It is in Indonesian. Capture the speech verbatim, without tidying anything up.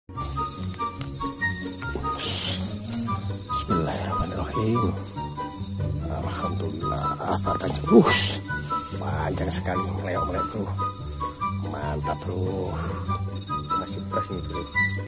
Bismillahirrahmanirrahim. Alhamdulillah, batangnya uh, panjang sekali, meleok-meleok bro, mantap bro, masih beras ini bro.